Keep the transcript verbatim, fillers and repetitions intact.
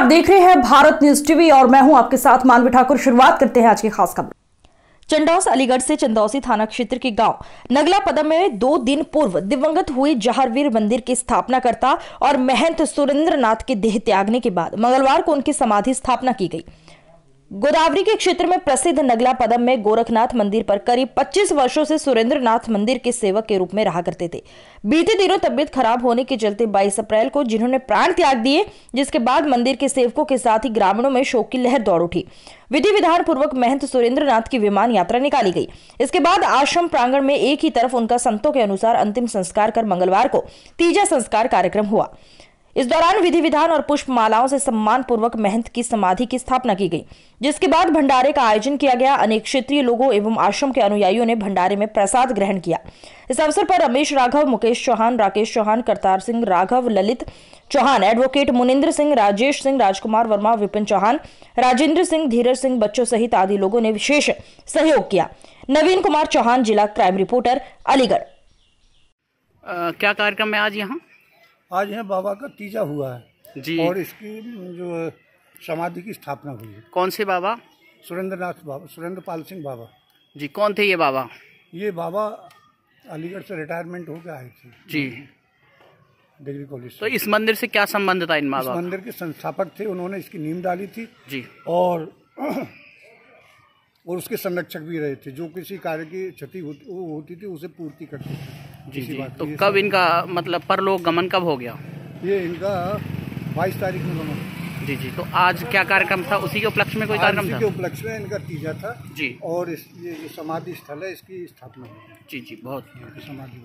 देख रहे हैं भारत न्यूज टीवी और मैं हूं आपके साथ मानवी ठाकुर। शुरुआत करते हैं आज की खास खबर। चंदौस अलीगढ़ से चंदौसी थाना क्षेत्र के गांव नगला पदम में दो दिन पूर्व दिवंगत हुए जहारवीर मंदिर के स्थापनाकर्ता और महंत सुरेंद्र नाथ के देह त्यागने के बाद मंगलवार को उनकी समाधि स्थापना की गई। गोदावरी के क्षेत्र में प्रसिद्ध नगला पदम में गोरखनाथ मंदिर पर करीब पच्चीस वर्षों से सुरेंद्र नाथ मंदिर के सेवक के रूप में रहा करते थे। बीते दिनों तबियत खराब होने के चलते बाईस अप्रैल को जिन्होंने प्राण त्याग दिए, जिसके बाद मंदिर के सेवकों के साथ ही ग्रामीणों में शोक की लहर दौड़ उठी। विधि विधान पूर्वक महंत सुरेंद्र नाथ की विमान यात्रा निकाली गई। इसके बाद आश्रम प्रांगण में एक ही तरफ उनका संतों के अनुसार अंतिम संस्कार कर मंगलवार को तीजा संस्कार कार्यक्रम हुआ। इस दौरान विधि विधान और पुष्प मालाओं से सम्मान पूर्वक महंत की समाधि की स्थापना की गई, जिसके बाद भंडारे का आयोजन किया गया। अनेक क्षेत्रीय लोगों एवं आश्रम के अनुयायियों ने भंडारे में प्रसाद ग्रहण किया। इस अवसर पर रमेश राघव, मुकेश चौहान, राकेश चौहान, करतार सिंह राघव, ललित चौहान, एडवोकेट मुनिंद्र सिंह, राजेश सिंह, राजकुमार वर्मा, विपिन चौहान, राजेंद्र सिंह, धीरज सिंह, बच्चों सहित आदि लोगों ने विशेष सहयोग किया। नवीन कुमार चौहान, जिला क्राइम रिपोर्टर, अलीगढ़। क्या कार्यक्रम है आज यहाँ? आज यहाँ बाबा का तीजा हुआ है जी, और इसकी जो समाधि की स्थापना हुई है। कौन से बाबा? सुरेंद्र नाथ बाबा, सुरेंद्र पाल सिंह बाबा जी। कौन थे ये बाबा? ये बाबा अलीगढ़ से रिटायरमेंट होकर आए थे जी, डिग्री कॉलेज। तो इस मंदिर से क्या संबंध था इन बाबा? इस मंदिर के संस्थापक थे, उन्होंने इसकी नींव डाली थी जी, और और उसके संरक्षक भी रहे थे। जो किसी कार्य की क्षति होती, होती थी उसे पूर्ति करते थे जी, जी। बात तो कब इनका मतलब परलोक गमन कब हो गया? ये इनका बाईस तारीख में गमन। जी जी। तो आज क्या कार्यक्रम था? उसी के उपलक्ष्य में कोई कार्यक्रम था? के उपलक्ष्य में इनका तीजा था जी। और इस ये जो समाधि स्थल है इसकी स्थापना हुई। जी जी, बहुत समाधि